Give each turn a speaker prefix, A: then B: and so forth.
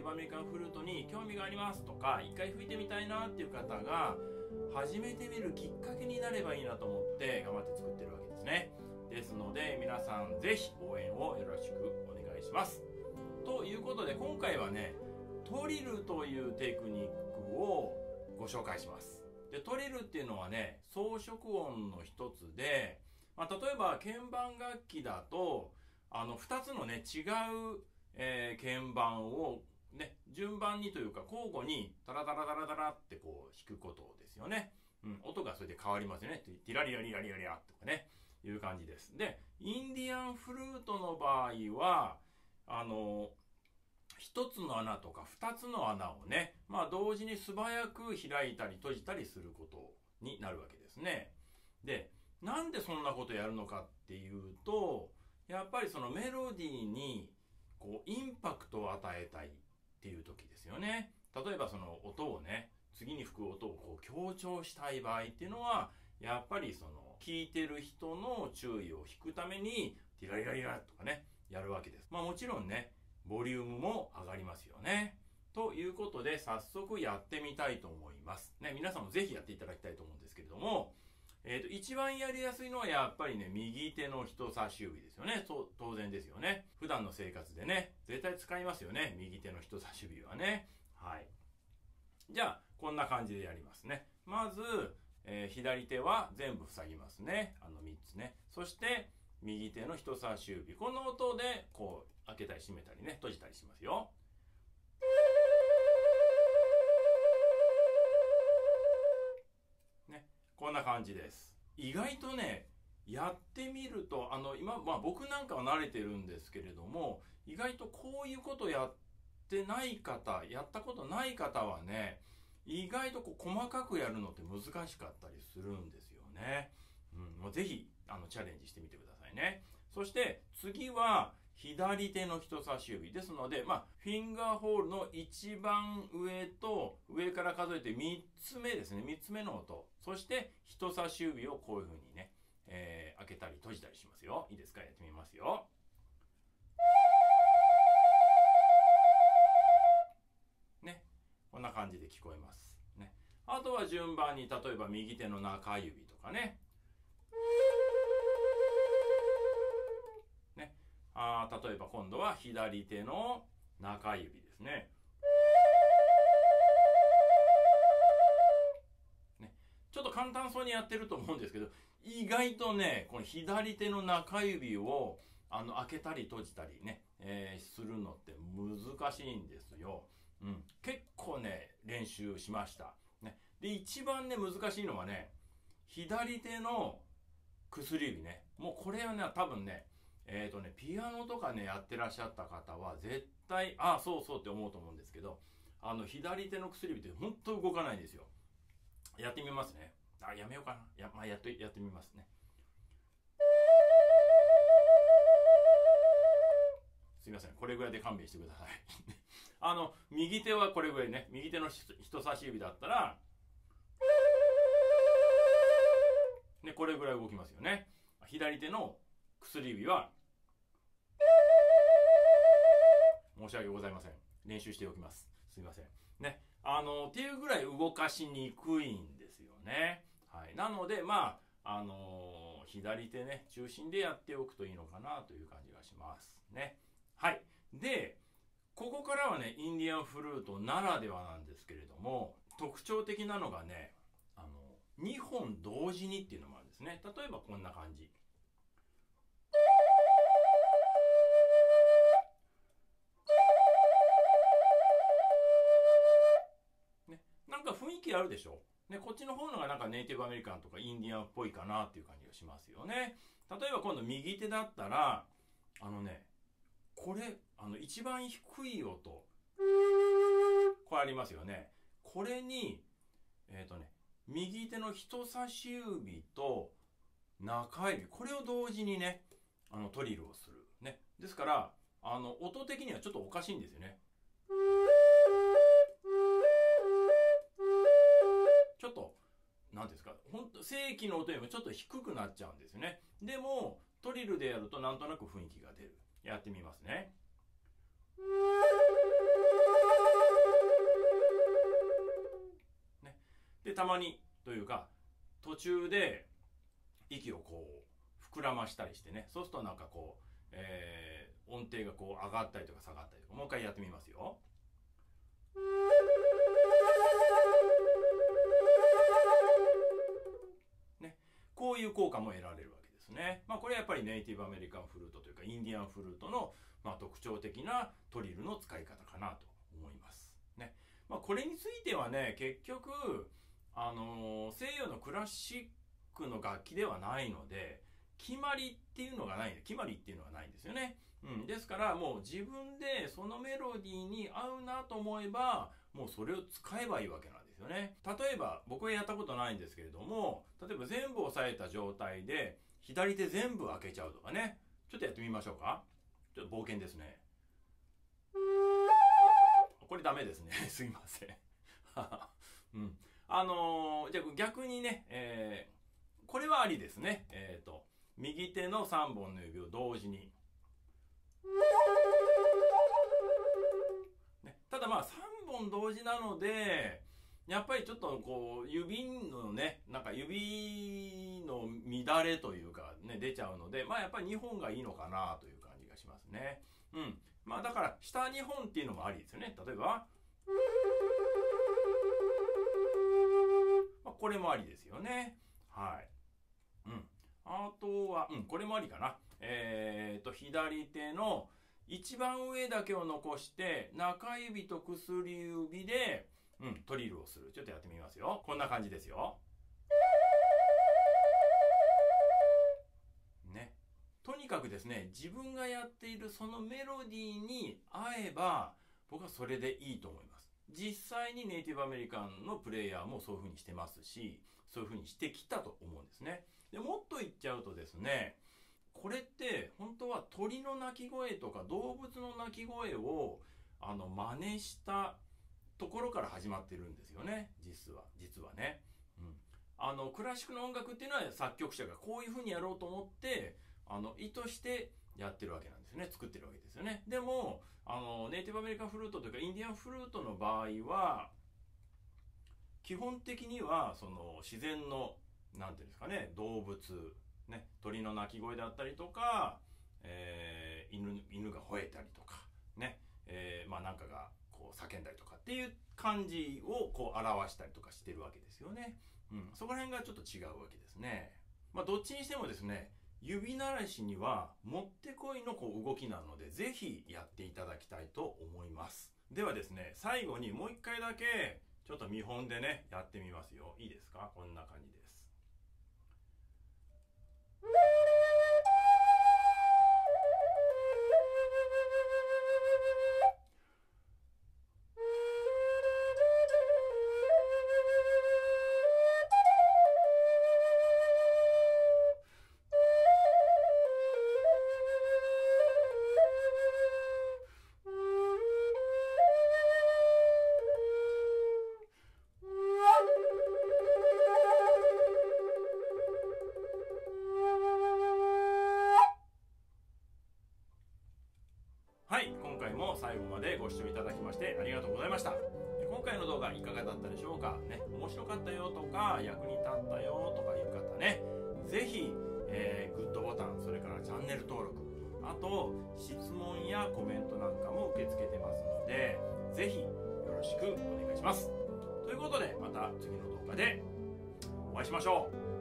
A: ティブアメリカンフルートに興味がありますとか、一回吹いてみたいなっていう方が始めてみるきっかけになればいいなと思って頑張って作ってるわけですね。ですので皆さんぜひ応援をよろしくお願いします。ということで今回はね、トリルというテクニックをご紹介します。で、トリルっていうのはね、装飾音の一つで、例えば鍵盤楽器だと2つのね違う、鍵盤をね順番にというか交互にタラタラタラタラってこう弾くことですよね。音がそれで変わりますよね。ティラリラリラリラリラとかねいう感じです。で、インディアンフルートの場合は一つの穴とか二つの穴をね、同時に素早く開いたり閉じたりすることになるわけですね。で、なんでそんなことやるのかっていうと、やっぱりそのメロディーにこうインパクトを与えたいっていう時ですよね。例えばその音をね、次に吹く音をこう強調したい場合っていうのは、やっぱりその聞いてる人の注意を引くためにティラリラリラとかねやるわけです。もちろんねボリュームも上がりますよね。ということで早速やってみたいと思いますね。皆さんもぜひやっていただきたいと思うんですけれども、一番やりやすいのはやっぱりね右手の人差し指ですよね。当然ですよね。普段の生活でね絶対使いますよね、右手の人差し指はね。はい、じゃあこんな感じでやりますね。まず、左手は全部塞ぎますね。3つね。そして右手の人差し指、この音でこう開けたり閉めたりね閉じたりしますよ。ね、こんな感じです。意外とねやってみると今、僕なんかは慣れてるんですけれども、意外とこういうことやってない方、やったことない方はね、意外とこう細かくやるのって難しかったりするんですよね。もうぜひチャレンジしてみてくださいね。そして次は左手の人差し指ですので、フィンガーホールの一番上と上から数えて3つ目ですね。3つ目の音。そして人差し指をこういう風にね、開けたり閉じたりしますよ。いいですか？やってみますよ。ね、こんな感じで聞こえます。ね、あとは順番に例えば右手の中指とかね。例えば今度は左手の中指ですね。ちょっと簡単そうにやってると思うんですけど、意外とねこの左手の中指を開けたり閉じたりね、するのって難しいんですよ。結構ね練習しました、ね。で一番ね難しいのはね左手の薬指ね。もうこれはね多分ねピアノとかねやってらっしゃった方は絶対そうそうって思うと思うんですけど、左手の薬指って本当動かないんですよ。やってみますね。やめようかな。やってみますね。すいません、これぐらいで勘弁してください右手はこれぐらいね。右手の人差し指だったらね、これぐらい動きますよね。左手の薬指は申し訳ございません。練習しておきます。すいませんね。っていうぐらい動かしにくいんですよね。はい、なので左手ね中心でやっておくといいのかなという感じがしますね。はい。でここからはねインディアンフルートならではなんですけれども、特徴的なのがね2本同時にっていうのもあるんですね。例えばこんな感じ。なんか雰囲気あるでしょ。ね、こっちの方のがなんかネイティブアメリカンとかインディアンっぽいかなっていう感じがしますよね。例えば今度右手だったらこれ一番低い音これありますよね。これに右手の人差し指と中指、これを同時にねトリルをするね。ですから音的にはちょっとおかしいんですよね。ちょっと何ですか、本当正規の音よりもちょっと低くなっちゃうんですよね。でもトリルでやるとなんとなく雰囲気が出る。やってみますね。 で、たまにというか、途中で息をこう、膨らましたりしてね、そうするとなんかこう、音程がこう上がったりとか下がったりとか、もう一回やってみますよ。ね、こういう効果も得られるわけですね。まあこれはやっぱりネイティブアメリカンフルートというかインディアンフルートの特徴的なトリルの使い方かなと思います。ね。まあこれについてはね、結局、西洋のクラシックの楽器ではないので、決まりっていうのがないんですよね。ですからもう自分でそのメロディーに合うなと思えば、もうそれを使えばいいわけなんですよね。例えば僕はやったことないんですけれども、例えば全部押さえた状態で左手全部開けちゃうとかね。ちょっとやってみましょうか。ちょっと冒険ですね。これダメですね。すいません。うん。じゃあ逆にね、これはありですね。右手の3本の指を同時に。ね、ただまあ3本同時なので、やっぱりちょっとこう、指のね、なんか指の乱れというかね、出ちゃうので、まあやっぱり2本がいいのかなという感じがしますね。まあだから、下2本っていうのもありですよね。例えば、これもありですよね。はい。あとは、これもありかな。左手の一番上だけを残して、中指と薬指で、トリルをする。ちょっとやってみますよ。こんな感じですよ。ね。とにかくですね、自分がやっているそのメロディーに合えば、僕はそれでいいと思います。実際にネイティブアメリカンのプレイヤーもそういう風にしてますし、そういう風にしてきたと思うんですね。で、もっと言っちゃうとですね、これって本当は鳥の鳴き声とか動物の鳴き声を真似したところから始まってるんですよね。実はね。クラシックの音楽っていうのは作曲者がこういう風にやろうと思って意図してやってるわけなんですよね。作ってるわけですよね。でもネイティブアメリカンフルートというかインディアンフルートの場合は基本的にはその自然のなんていうんですかね、動物ね、鳥の鳴き声だったりとか、犬が吠えたりとかね、なんかがこう叫んだりとかっていう感じをこう表したりとかしてるわけですよね。そこら辺がちょっと違うわけですね。どっちにしてもですね、指慣らしにはもってこいのこう動きなので、ぜひやっていただきたいと思います。ではですね、最後にもう一回だけちょっと見本でね、やってみますよ。いいですか？こんな感じです。はい、今回も最後までご視聴いただきましてありがとうございました。今回の動画いかがだったでしょうかね、面白かったよとか役に立ったよとかいう方ね、ぜひ、グッドボタン、それからチャンネル登録、あと質問やコメントなんかも受け付けてますので、ぜひよろしくお願いします。ということでまた次の動画でお会いしましょう。